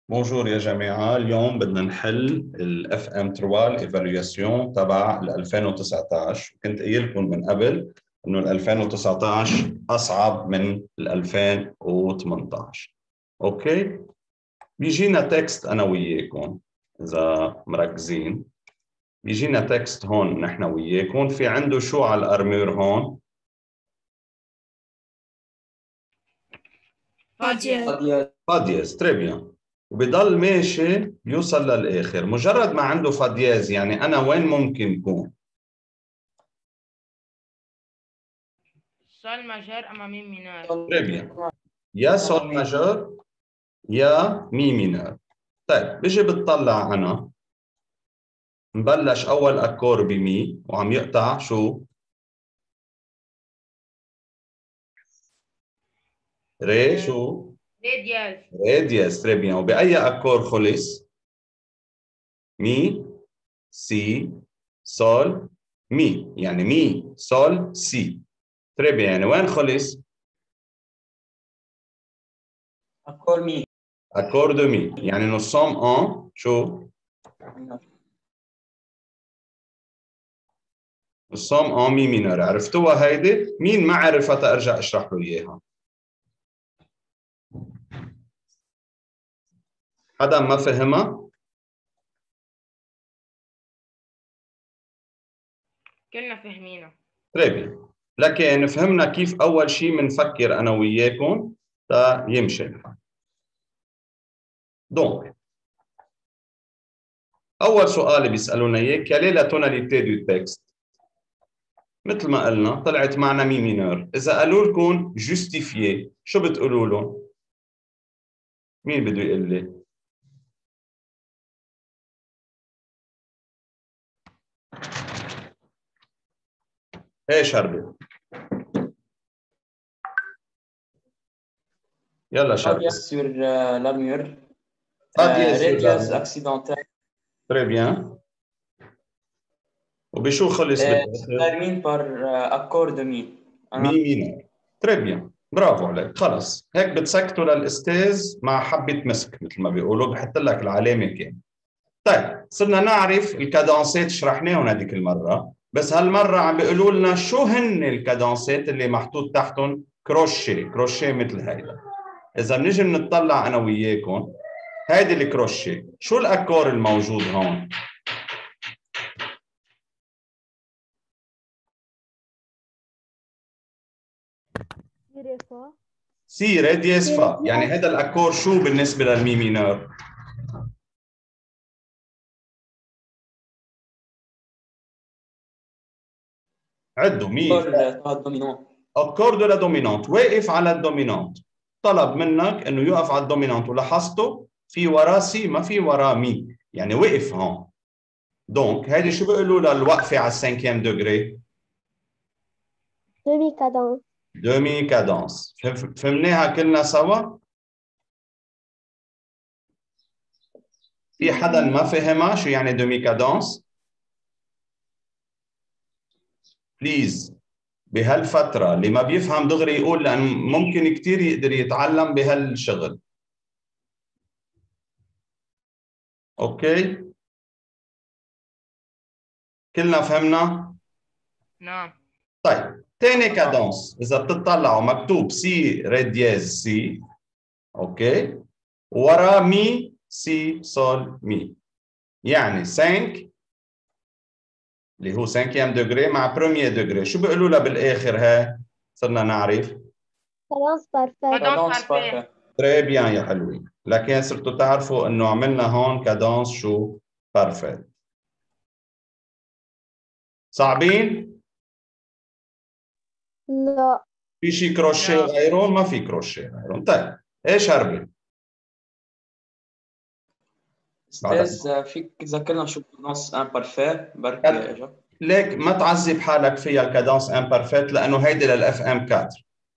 بونجور يا جماعة، اليوم بدنا نحل ال FM3 الإيفالوياسيون تبع ال 2019. كنت قايل لكم من قبل إنه ال 2019 أصعب من ال 2018. أوكي؟ بيجينا تكست أنا وياكم إذا مركزين. بيجينا تكست هون نحن وياكم، في عنده شو على الأرمور هون؟ فاديز. تري بيان. وبضل ماشي بيوصل للآخر. مجرد ما عنده فادياز يعني أنا وين ممكن يكون؟ سول ماجور أما مي مينور. تري بيان. يا سول ماجور يا مي مينور. طيب بيجي بتطلع أنا مبلش أول أكور بمي وعم يقطع شو؟ ري شو؟ ري دياز. ري دياز. تري بيان. وبأي أكور خلص؟ مي سي سول مي، يعني مي سول سي. تري بيان. يعني وين خلص؟ أكور مي. أكور دو مي، يعني nous sommes en شو؟ nous sommes en مي مينور. عرفتوها هيدي؟ مين ما عرفتها أرجع أشرح له إياها؟ حدا ما فهمها؟ كلنا فهمينا. تري بيان. لكن فهمنا كيف أول شيء منفكر أنا وياكم تا يمشي الحال. دونك أول سؤال بيسألونا إياه quelle est la tonalité du texte؟ مثل ما قلنا طلعت معنا مي مينور. إذا قالوا لكم justifier شو بتقولوا لهم؟ مين بده يقول لي؟ ايش هربي؟ يلا شربي. sur l'armure. Radius accidentel. Très bien. وبشو خلص بالآخر؟ termine par accord de mi. مي مينور. تري بيان. برافو عليك. خلص هيك بتسكتوا للاستاذ مع حبة مسك مثل ما بيقولوا، بحط لك العلامة كاملة. طيب صرنا نعرف الكادانسات، شرحناهم هذيك المرة، بس هالمرة عم بيقولوا لنا شو هن الكادانسات اللي محطوط تحتهم كروشيه. كروشيه مثل هيدا. إذا بنيجي بنطلع أنا وياكم هيدي الكروشيه، شو الأكور الموجود هون؟ سي ري دياز فا. يعني هذا الأكور شو بالنسبة للمي مينور؟ عدوا مي أكور دو لا دومينانت. واقف على الدومينانت. طلب منك إنه يقف على الدومينانت ولاحظته في وراه سي ما في وراه مي، يعني وقف هون. دونك هيدي شو بيقولوا للوقفة على السانكيام دوغري؟ دومي كادانس. دومي كادانس. فهمناها كلنا سوا؟ في حدا ما فهمها شو يعني دومي كادانس؟ بليز بهالفترة اللي ما بيفهم دغري يقول، لأن ممكن كتير يقدر يتعلم بهالشغل. أوكي؟ كلنا فهمنا؟ نعم. طيب تاني كادانس إذا بتطلعوا مكتوب سي ري دياز سي. أوكي؟ ورا مي سي سول مي، يعني 5 اللي هو 5 دوغري مع بروميير دوغري. شو بيقولوا لها بالاخر هاي؟ صرنا نعرف كادانس بارفيت. تري بيان يا حلوين. لكن صرتوا تعرفوا انه عملنا هون كادانس شو؟ بارفيت. صعبين؟ لا. في شي كروشيه غيرهم؟ ما في كروشيه غيرهم. طيب ايش هربي؟ استاذ فيك تذكرنا شو كادانس امبارفيت بركي اجا؟ ليك ما تعذب حالك فيها الكادانس امبارفيت، لانه هيدي للاف ام 4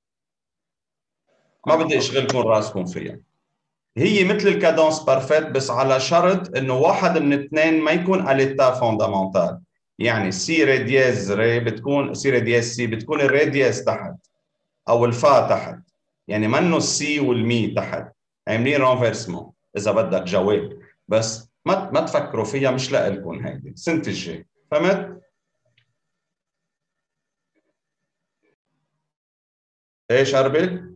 ما بدي اشغلكم راسكم فيها. هي مثل الكادانس بارفيت بس على شرط انه واحد من الاثنين ما يكون اليتا فوندامنتال. يعني سي ري دياز ري بتكون سي ري دياز سي، بتكون الري دياز تحت او الفا تحت، يعني منه السي والمي تحت، عاملين رانفيرسمون. اذا بدك جواب، بس ما تفكروا فيها، مش لإلكم هيدي السنه الجاي. فهمت؟ ايش اربل؟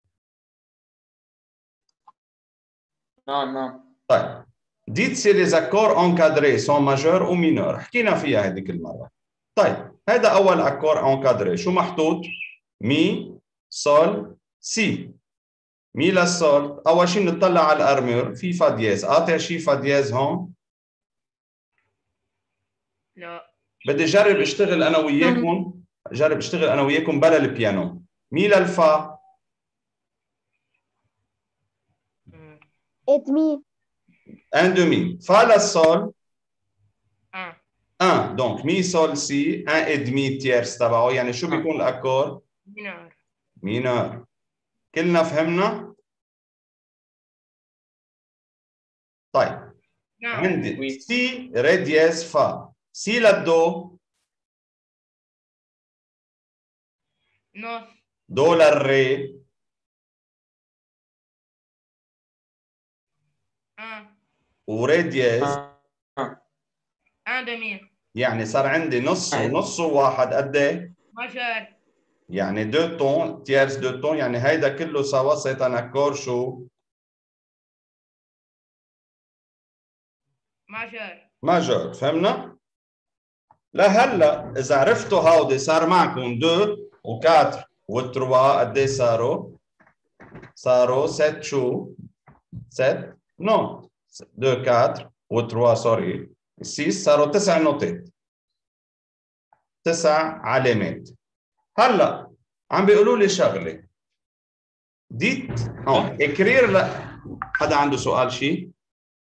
نعم. طيب dites si les accords encadrés sont majeurs ou mineurs. حكينا فيها هذيك المره. طيب هذا اول اكور encadré، شو محطوط؟ مي سول سي. مي للسول، اول شيء بنطلع على الارمور في فا دياز، قاطع شيء فا دياز هون؟ لا. بدي اجرب اشتغل انا وياكم، بلا البيانو. مي للفا؟ ادمي. ان دومي. فا للسول؟ 1. 1. دونك مي سول سي 1 ادمي تيرس تبعه، يعني شو بيكون الاكور؟ مينور. مينور. كلنا فهمنا؟ طيب نعم. عندي سي ري دياز فا. سي للدو؟ نص. دو للري؟ 1. وري دياز؟ 1 دمي. يعني صار عندي نص ونص وواحد قد ايه؟ ماجور. يعني دو تون تيرس دو تون، يعني هيدا كله سوا سيت ان اكور شو؟ ماجور. ماجور. فهمنا؟ لهلا اذا عرفتوا هودي صار معكم 2 و4 و3 قد ايه صاروا؟ صاروا 7 شو؟ 7 نوت. 2 4 و3 سوري 6 صاروا 9 نوتات، 9 علامات. هلا عم بيقولوا لي شغله، ديت هون اكرير. لا حدا عنده سؤال شيء؟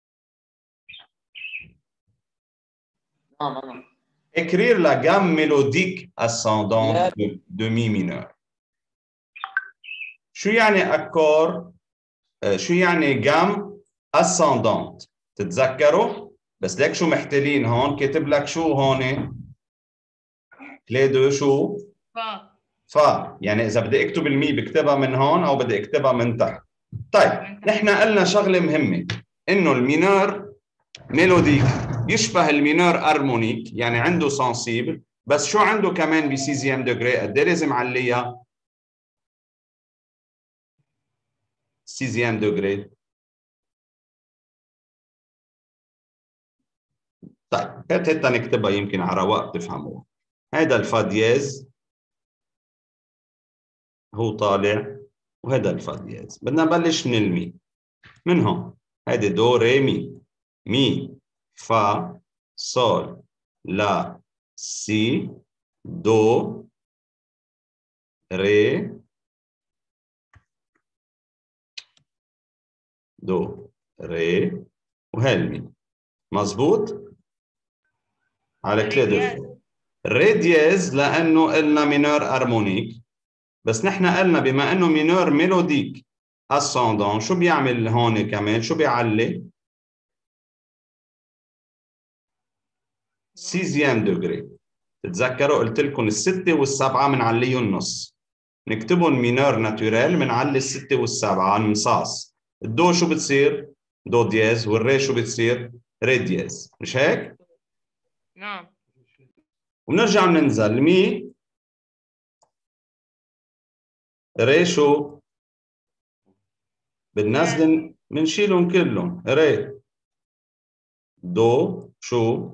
نعم. Écrire la gamme mélodique ascendante de mi mineur. شو يعني أكور؟ شو يعني جام ascendante؟ تتذكروا؟ بس ليك شو محتلين هون؟ كاتب لك شو هون؟ كلي دو شو؟ فا. فا. يعني إذا بدي أكتب المي بكتبها من هون أو بدي أكتبها من تحت. طيب نحن قلنا شغلة مهمة، إنه المينور ميلوديك يشبه المينور هارمونيك، يعني عنده سنسيبل، بس شو عنده كمان بسيزيام دوغري؟ قد ايه لازم عليها؟ سيزيام دوغري. طيب هات نكتبها يمكن على رواق تفهموها. هذا الفا دياز هو طالع، وهذا الفا دياز. بدنا نبلش من المي، من هون. هيدي دو ري مي، مي فا صول لا سي دو ري دو ري، وهي المي. مظبوط؟ على كلي دو. ري دياز لانه قلنا مينور هارمونيك، بس نحن قلنا بما انه مينور ميلوديك اسوندون، شو بيعمل هون كمان؟ شو بيعلي؟ سيزيام دوغري. تتذكروا قلت لكم الستة والسبعة بنعليهم نص، نكتبهم مينور ناتوريل بنعلي الستة والسبعة نصاص. الدو شو بتصير؟ دو دياز. والري شو بتصير؟ ري دياز. مش هيك؟ نعم. وبنرجع بننزل مي ري شو؟ بننزل بنشيلهم كلهم. ري دو شو؟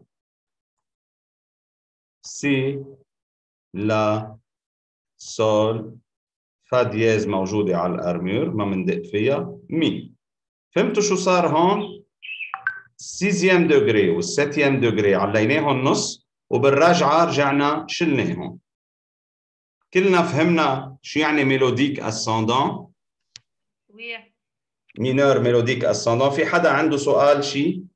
سي لا سول فا دياز موجودة على الأرمور ما بندق فيها. مي. فهمتوا شو صار هون؟ السيزيام دوغري والسيتيام دوغري عليناهم نص، وبالرجعة رجعنا شلناهم. كلنا فهمنا شو يعني ميلوديك اسندون؟ وي. مينور ميلوديك اسندون. في حدا عنده سؤال شيء؟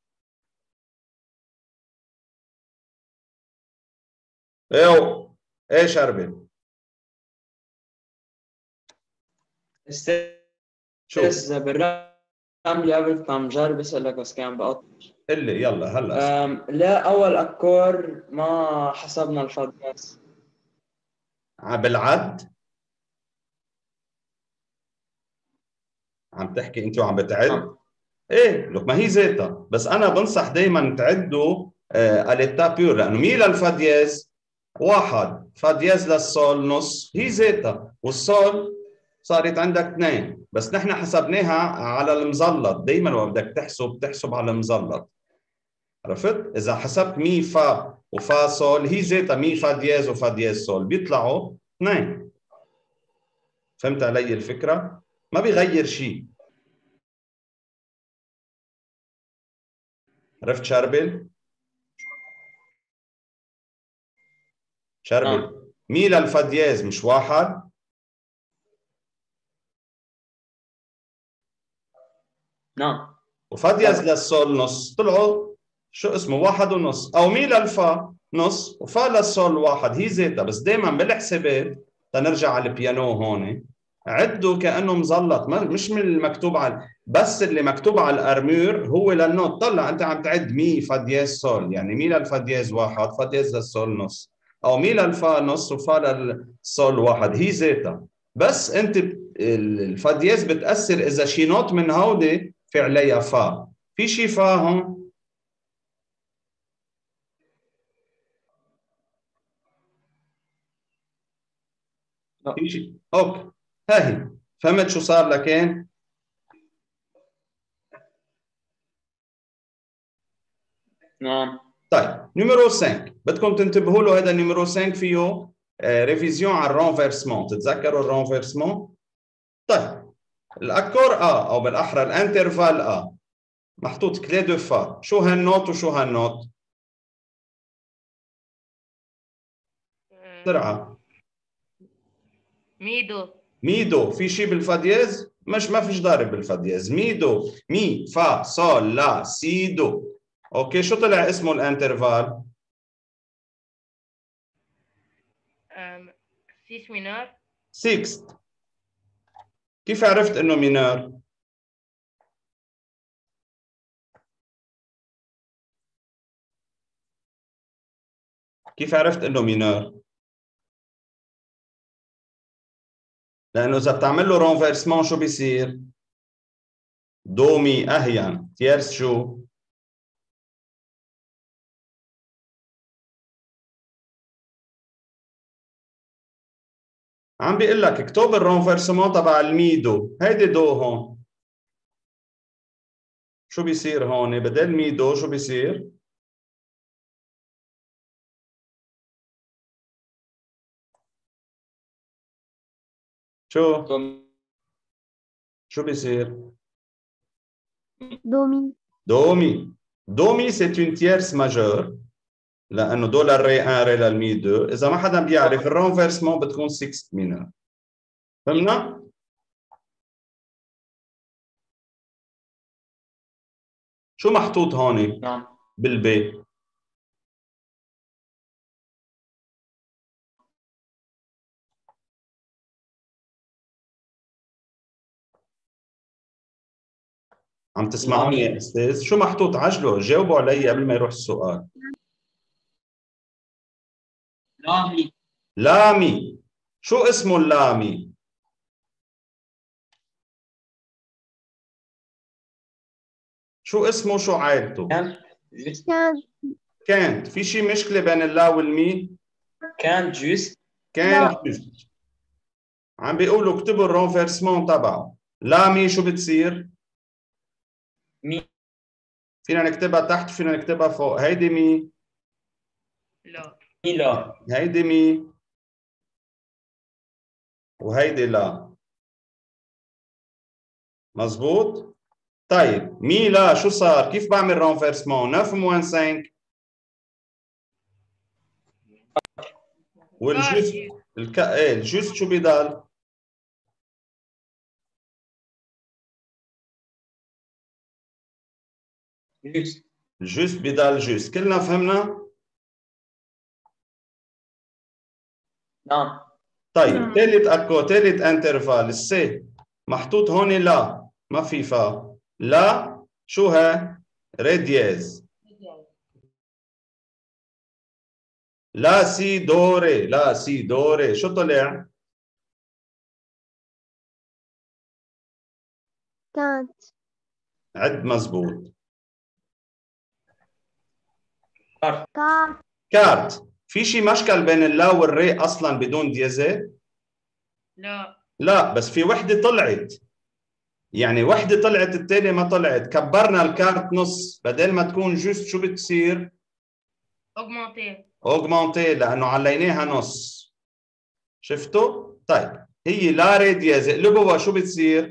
ايه شربل؟ استاذ بالرملي قبل ما نجرب اسالك بس كان بقطع. قل لي يلا هلا. لا اول اكور ما حسبنا الفاضيات بالعد؟ عم تحكي انت وعم بتعد؟ ايه لك ما هي زيتا، بس انا بنصح دائما تعدوا اليتا بيور، لانه مي للفا دياز واحد، فا دياز للسول نص، هي زيتا، والسول صارت عندك 2، بس نحن حسبناها على المظلط، دائما وقت بدك تحسب على المظلط. عرفت؟ اذا حسبت مي فا وفا سول هي زيتا مي فا دياز وفا دياز سول بيطلعوا 2. فهمت علي الفكره؟ ما بيغير شيء. عرفت شربل؟ شربل مي للفا دياز مش واحد؟ نعم. وفا دياز للسول نص، طلعوا شو اسمه 1.5، او مي للفا نص وفا للسول 1، هي زيتا. بس دائما بالحسابات تنرجع على البيانو هون عدوا كانه مزلط، مش من المكتوب على، بس اللي مكتوب على الارمور هو للنوت. طلع انت عم تعد مي فا دياز سول، يعني مي للفا دياز 1 فا دياز للسول نص، او مي للفا نص وفا للسول 1، هي زيتا. بس انت الفا دياز بتاثر اذا شي نوت من هودي في عليها فا، في شي فا هون؟ في شي؟ اوكي، هاي فهمت شو صار لكين؟ نعم. طيب نيميرو 5 بدكم تنتبهوا له، هذا نيميرو 5 فيه ريفيزيون على الرونفيرسمون، تتذكروا الرونفيرسمون؟ طيب الاكور او بالاحرى الانترفال محطوط كلي دو فا، شو هالنوت وشو هالنوت؟ بسرعه. ميدو. ميدو. في شيء بالفا دياز؟ مش ما فيش ضارب بالفا دياز. ميدو، مي فا صول لا سي دو. اوكي، شو طلع اسمه الانترفال؟ 6 مينور. 6. كيف عرفت انه مينور؟ كيف عرفت انه مينور؟ لانه اذا بتعمل له رونفيرسمون شو بيصير؟ دو مي اهين تيرس شو؟ عم بيقول لك اكتب الرونفيرسمون تبع الميدو، هيدي دو هون، شو بيصير هون؟ بدل ميدو شو بيصير؟ شو؟ شو بيصير؟ دومي. دومي. دومي سي اون تيرس ماجور، لانه دو للري 1 ري للمي 2. اذا ما حدا بيعرف الرونفيرسمون بتكون 6 مينور. فهمنا؟ شو محطوط هون؟ نعم. بالبي عم تسمعوني يا استاذ؟ شو محطوط؟ عجلوا جاوبوا علي قبل ما يروح السؤال. لامي. لامي. شو اسمه اللامي؟ شو اسمه شو عائلته؟ كان. كانت. في شي مشكلة بين اللا والمي؟ كان جوست. كانت جوست. عم بيقولوا اكتبوا الرونفيرسمون تبعه. لامي شو بتصير؟ مي. فينا نكتبها تحت وفينا نكتبها فوق. هيدي مي؟ لا. مي لا. هيدي مي وهيدي لا. مزبوط؟ طيب مي لا شو صار؟ كيف بعمل رونفيرسمون؟ 9 -5 والجوست ايه الجوست شو بيضل؟ جوست. الجوست بيضل جوست. كلنا فهمنا؟ نعم. طيب ثالث اكو ثالث انترفال السي محطوط هون لا، ما في فا. لا شو ها؟ ري دياز. لا سي دوري، لا سي دوري، شو طلع؟ كانت. عد مزبوط. كارت. كارت. في شي مشكل بين اللا والري اصلا بدون ديازة؟ لا. لا، بس في وحده طلعت، يعني وحده طلعت الثانيه ما طلعت، كبرنا الكارت نص، بدل ما تكون جوست شو بتصير؟ اوغمانتي لانه عليناها نص. شفتوا؟ طيب هي لا ري ديازة، قلبوها شو بتصير؟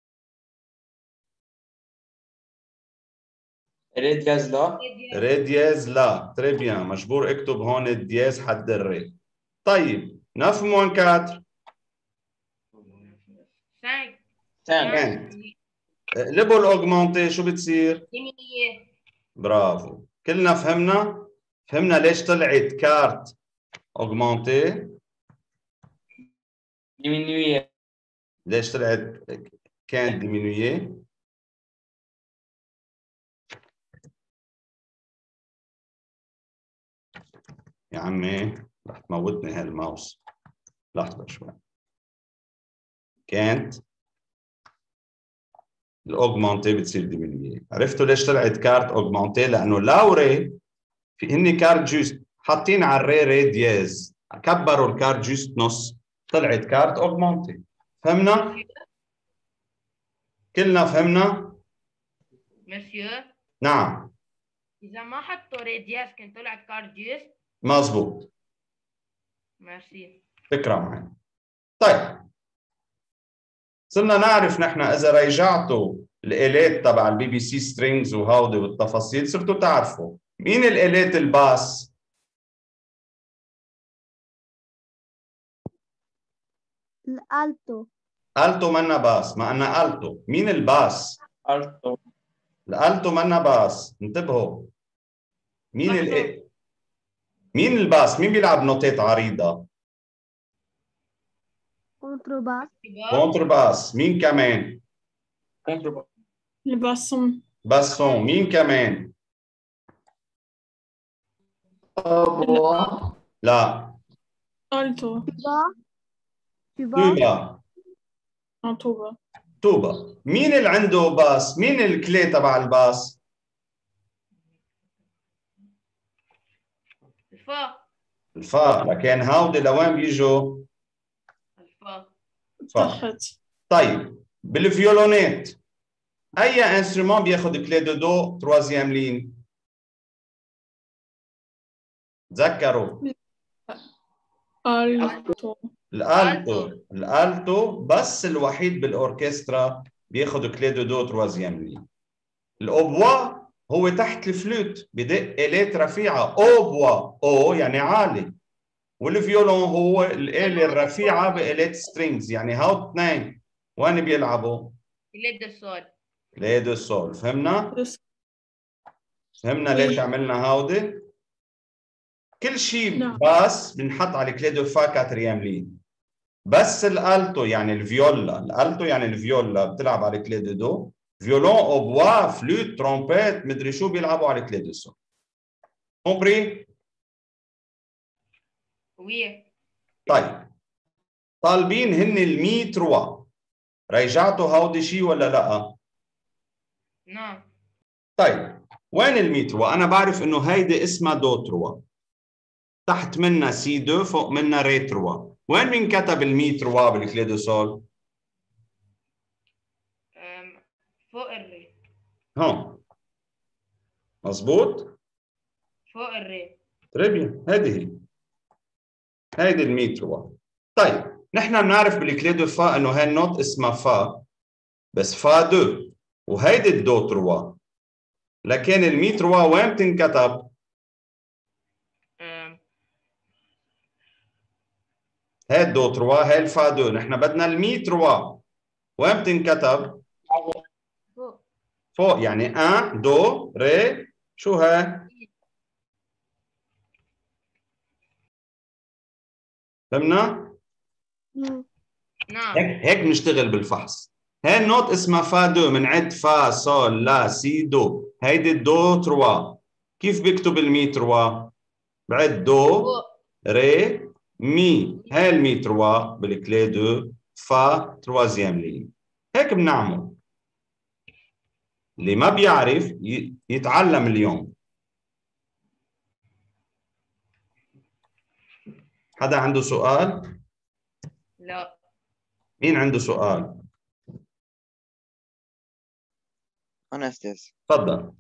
ري دياز لا. ري دياز لا. تري بيان، مجبور اكتب هون الدياز حد الري. طيب 9 موان 4 5. قلبوا الاوغمانتي شو بتصير؟ برافو، كلنا فهمنا؟ فهمنا ليش طلعت كارت اوغمانتي؟ ديمينوي. ليش طلعت كانت ديمينويي؟ يا عمي رح تموتني هالماوس، لحظة شوي. كانت الاوغمانتي بتصير ديمينويي. عرفتوا ليش طلعت كارت اوغمانتي؟ لانه لاوري في هني كارت جوست حاطين على الري ري دياز، كبروا الكارت جوست نص، طلعت كارت اوغمانتي. فهمنا؟ كلنا فهمنا؟ مسيو نعم. إذا ما حطوا ريدياس كان طلعت كارت جيس. مزبوط. ميرسي. فكرة معي. طيب صرنا نعرف نحن إذا رجعتوا الآلات تبع البي بي سي سترينجز وهودي والتفاصيل صرتوا تعرفوا مين الآلات الباس؟ الألتو. ألتو منا باس، ما أنا ألتو، مين الباس؟ التو. الألتو منا باس، انتبهوا. مين الباس؟ مين بيلعب نوتات عريضة؟ كونترباس. كونترباس. مين كمان؟ كونترباس. الباسون. باسون. مين كمان؟ لا. ألتو. توبا. طوبة. توبا. مين اللي عنده باس؟ مين الكلي تبع الباس؟ الفا. لكن هودي لوين بيجوا؟ تحت. طيب بالفيولونات اي انسترومون بياخذ كلي دو دو تروازيام لين؟ تذكروا. ألتو. الالتو بس الوحيد بالاوركسترا بياخذ كلي دو دو تروازيام لين. الاوبوا هو تحت الفلوت بدق آلات رفيعه، اوبوا او يعني عالي، والفيولون هو الآلة الرفيعه بآلات سترينجز، يعني هاو اثنين وين بيلعبوا؟ كلي دو سول. فهمنا؟ فهمنا ليش عملنا هودي؟ كل شيء باس بنحط على كلي دو فا كاتريام لين، بس الالتو يعني الفيولا، الالتو يعني الفيولا بتلعب على كلي دو دو، فيولون اوبوا فلوت ترومبيت مدري شو بيلعبوا على كلي دو سول. كومبري؟ وي. طيب طالبين هن المي تروا، رجعتوا هودي شيء ولا لا؟ نعم. طيب وين المي تروا؟ انا بعرف انه هيدي اسمها دو تروا، تحت منها سي 2 فوق منها ري 3. وين بينكتب المي 3 بالكلي دو سول؟ فوق الري. هون. مظبوط؟ فوق الري. تريبيا، هذه هيدي المي 3. طيب نحن بنعرف بالكلي دو فا انه هاي النوت اسمها فا، بس فا 2 وهيدي الدو 3، لكن المي 3 وين بتنكتب؟ هاي الدو 3 هاي الفا 2، نحن بدنا المي 3 وين بتنكتب؟ فوق. فوق، يعني 1 دو ري شو هاي؟ فهمنا؟ نعم. هيك بنشتغل بالفحص. هاي النوت اسمها فا 2، بنعد فا صول لا سي دو، هيدي الدو 3. كيف بكتب المي 3؟ بعد دو ري مي، هاي المي 3 بالكلي دو فا تروازيام لين. هيك بنعمل. اللي ما بيعرف يتعلم اليوم. حدا عنده سؤال؟ لا. مين عنده سؤال؟ أنا أستاذ. تفضل.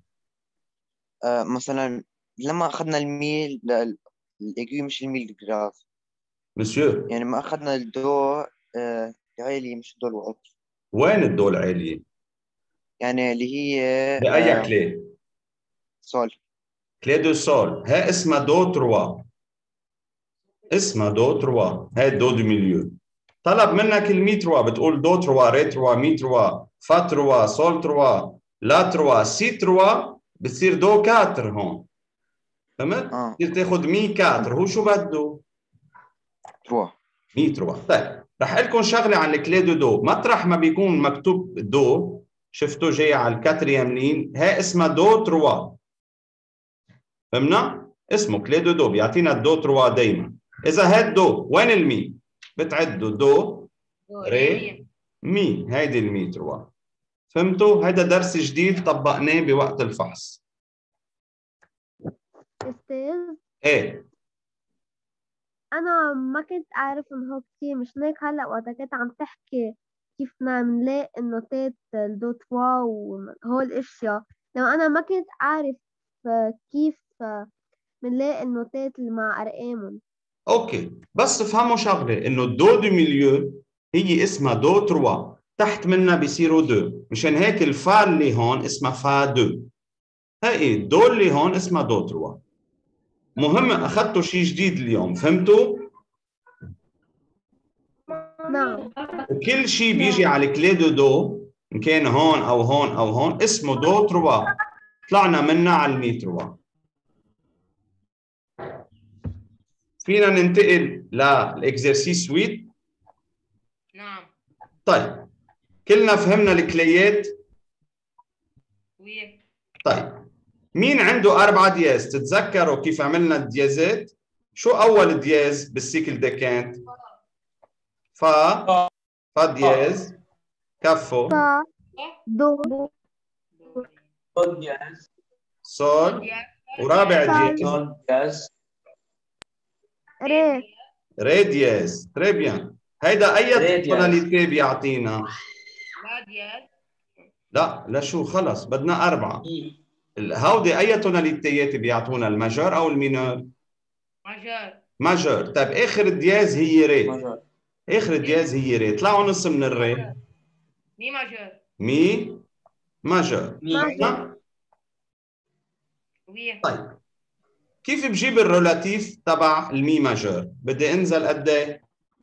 مثلا لما أخذنا الميل الإيجو مش الميل جراف. مسيو. يعني ما أخذنا الدو العالي مش الدو الواطي. وين الدو العالية؟ يعني اللي هي بأي كلي؟ سول. كلي دو سول، هي اسمها دو تروا. اسمها دو تروا، هي دو دو ميليو. طلب منك المي تروا، بتقول دو تروا، ري تروا، مي تروا، فا تروا، سول تروا، لا تروا، سي تروا، بتصير دو كاتر هون. فهمت؟ بتصير تاخذ مي كاتر، هو شو بده؟ تروا. مي تروا. طيب رح اقول لكم شغله عن الكلي دو دو، مطرح ما بيكون مكتوب دو، شفتوا جاي على الكاتريام لين، هي اسمها دو تروا. فهمنا؟ اسمه كلي دو دو، بيعطينا الدو تروا دائما. اذا هاد دو، وين المي؟ بتعدوا دو، ري، مي، هيدي المي تروا. فهمتوا؟ هيدا درس جديد طبقناه بوقت الفحص. أستاذ ايه أنا ما كنت أعرف إنه هو كتير، مش هيك هلأ وقتها كنت عم تحكي كيف بدنا نلاقي النوتات الدو توا وهول الأشياء، لو أنا ما كنت أعرف كيف بنلاقي النوتات اللي مع أرقامهم. اوكي، بس افهموا شغله، انه الدو دو ميليو هي اسمها دو تروا، تحت منها بيصيروا دو، مشان هيك الفا اللي هون اسمها فا دو. هي الدو اللي هون اسمها دو تروا. مهم اخذتوا شيء جديد اليوم، فهمتوا؟ نعم. وكل شيء بيجي على الكلي دو دو، ان كان هون او هون او هون، اسمه دو تروا. طلعنا منها على المي تروا. فينا ننتقل للاكزرسيس سويت. نعم. طيب كلنا فهمنا الكليات؟ وي. طيب مين عنده 4 دياز؟ تتذكروا كيف عملنا الديازات؟ شو أول دياز بالسيكل ديكانت؟ فا، فا دياز، كفو، فا، دو، سول، ورابع دياز سول دياز، ري، ري دياز. تري بيان. هيدا أي ري دياز. توناليتي بيعطينا؟ لا دياز. لا شو، خلص بدنا 4. هودي أي توناليتيات بيعطونا، الماجور أو المينور؟ ماجور. ماجور. طيب آخر الدياز هي ري. ماجور. آخر الدياز هي ري، طلعوا نص من الري. مي ماجور. مي ماجور. ماجور. وي. طيب كيف بجيب الرولاتيف تبع المي ماجور؟ بدي انزل قد ايه؟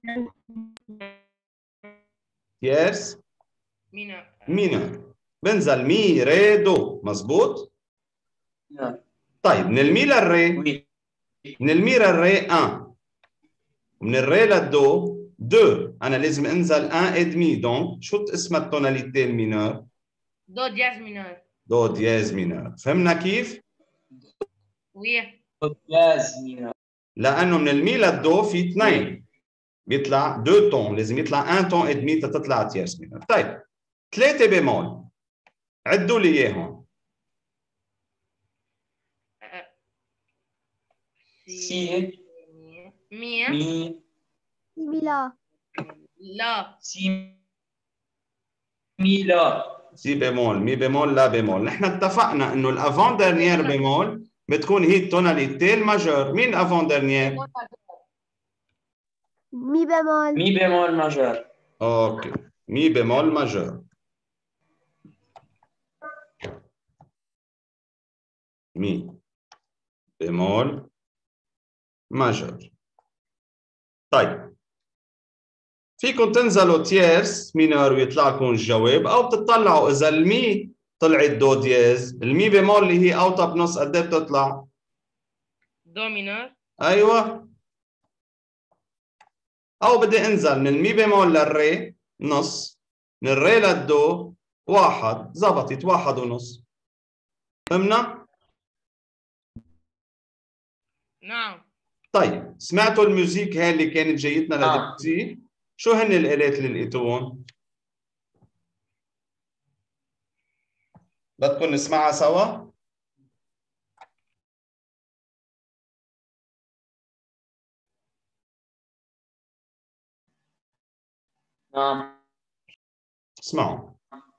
تيرس مينور. مينور. بنزل مي ري دو، مزبوط؟ نعم. طيب من المي للري، وي. من المي للري 1، ومن الري للدو 2، انا لازم انزل 1 ادمي. دونك شو اسمها التوناليتي المينور؟ دو دياز مينور. دو دياز مينور. فهمنا كيف؟ وي. دياز مينور. لانه من المي للدو في 2، بيطلع 2 تون، لازم يطلع 1 تون ادمي تطلع تيرس مينور. طيب 3 بيمول، عدوا لي اياهم. سي، مي، مي، مي لا، لا، سي، مي لا، سي بيمول، مي بيمول، لا بيمول. نحن اتفقنا انه الافون ديرنيير بيمول بتكون هي التوناليتي الماجور. مين الافون ديرنيير؟ مي بمول. مي بيمول ماجور. اوكي، مي بيمول ماجور. مي بيمول ماجور. طيب فيكم تنزلوا تيرس مينور ويطلع لكم الجواب، او بتطلعوا اذا المي طلعت دو دياز، المي بيمول اللي هي اوطى بنص قد ايه بتطلع؟ دو مينور. ايوه. او بدي انزل من المي بيمول للري نص، من الري للدو 1، زبطت 1.5. فهمنا؟ نعم. طيب سمعتوا الموزيك هاي اللي كانت جايتنا لدبسي؟ شو هن الآلات اللي لقيتوهم؟ بدكم نسمعها سوا؟ نعم. اسمعوا.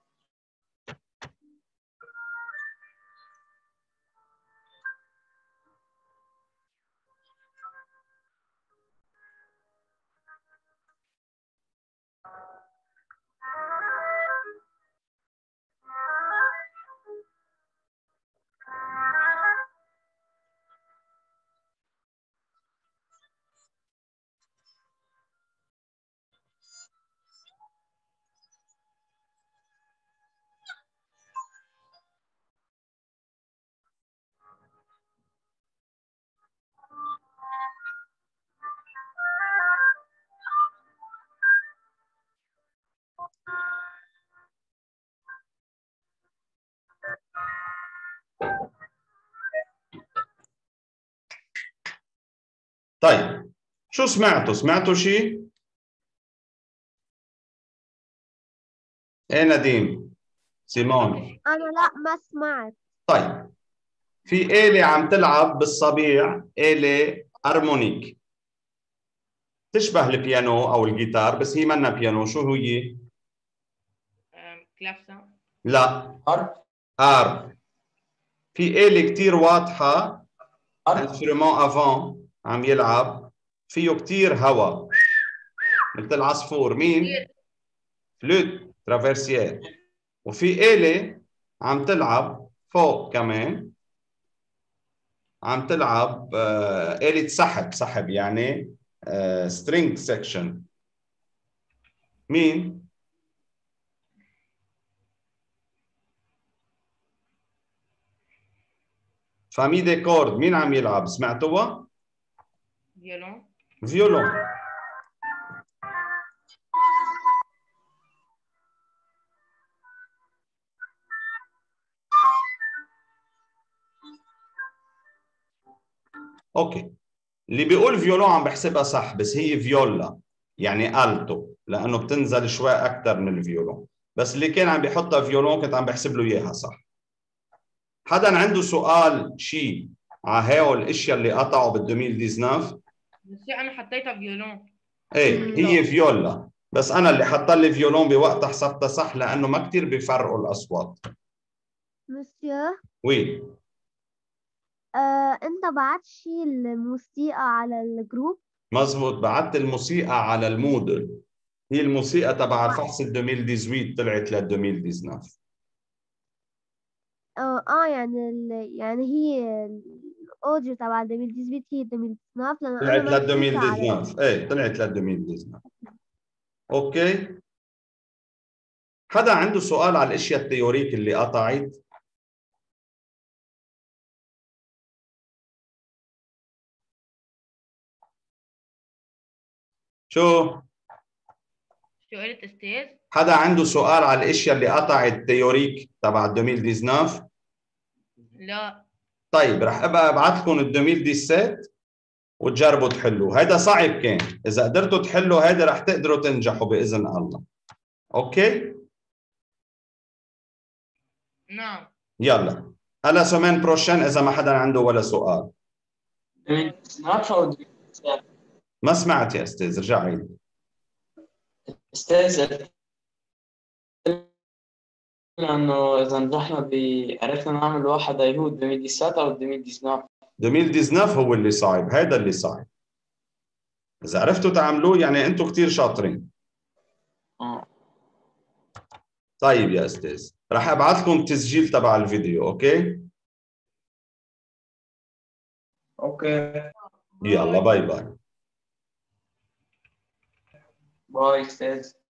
طيب شو سمعتوا؟ سمعتوا شيء؟ ايه نديم؟ سيمون؟ أنا لا ما سمعت. طيب في آلة عم تلعب بالصبيع، آلة هارمونيك تشبه البيانو أو الجيتار بس هي منا بيانو، شو هي؟ كلافسون. لا. هارب. هارب. في آلة كتير واضحة، هارب. انسترومون افون عم يلعب فيه كتير هواء مثل العصفور. مين؟ فلوت ترافيرسيير. وفي آلة عم تلعب فوق كمان، عم تلعب آلة سحب يعني سترينج سكشن. مين؟ فامي دي كورد. مين عم يلعب؟ سمعتوها؟ فيولون. فيولون. اوكي، اللي بيقول فيولون عم بحسبها صح بس هي فيولا يعني التو لانه بتنزل شوي اكثر من الفيولون، بس اللي كان عم بيحطها فيولون كنت عم بحسب له اياها صح. حدا عنده سؤال شيء على هول الاشياء اللي قطعوا بال 2019؟ بس انا حطيتها فيولون. ايه هي فيولا، بس انا اللي حط لي فيولون بوقتها حسبتها صح لانه ما كثير بيفرقوا الاصوات. مسيو، وي. أنت بعت شي الموسيقى على الجروب؟ مزبوط، بعت الموسيقى على المودل. هي الموسيقى تبع فحص ال 2018 طلعت لل 2019. يعني هي الأوديو تبع 2018 هي 2019 لأن طلعت أنا ما لل لقيتها على 2019. ايه طلعت لل 2019. اوكي، حدا عنده سؤال على الاشياء التيوريك اللي قطعت؟ شو قلت استاذ؟ حدا عنده سؤال على الاشياء اللي قطعت تيوريك تبع 2019؟ لا. طيب رح ابقى ابعث لكم ال 2017 وتجربوا تحلوا. هيدا صعب كان، اذا قدرتوا تحلوا هيدا رح تقدروا تنجحوا باذن الله. اوكي نعم. يلا هلا سومين بروشن اذا ما حدا عنده ولا سؤال. 2019 أو 2017؟ ما سمعت يا استاذ، رجع عيد. أستاذ، لأنه إذا نجحنا عرفنا نعمل واحد يهود 2017 أو 2019. 2019 هو اللي صعب، هيدا اللي صعب. اذا عرفتوا تعملوه يعني انتم كثير شاطرين. طيب يا استاذ رح ابعث لكم تسجيل تبع الفيديو. اوكي اوكي. يلا باي باي. باي أستاذ.